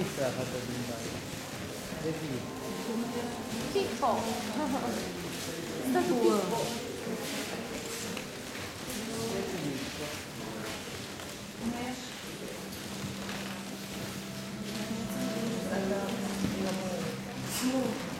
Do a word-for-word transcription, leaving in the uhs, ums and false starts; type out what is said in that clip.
sta fatto pintare? Le figlie. Pippo! Da tuo! Thank you.